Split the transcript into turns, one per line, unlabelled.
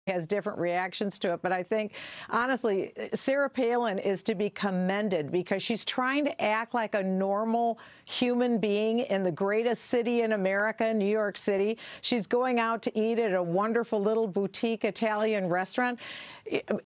has different reactions to it. But I think, honestly, Sarah Palin is to be commended because she's trying to act like a normal human being in the greatest city in America, New York City. She's going out to eat at a wonderful little boutique Italian restaurant.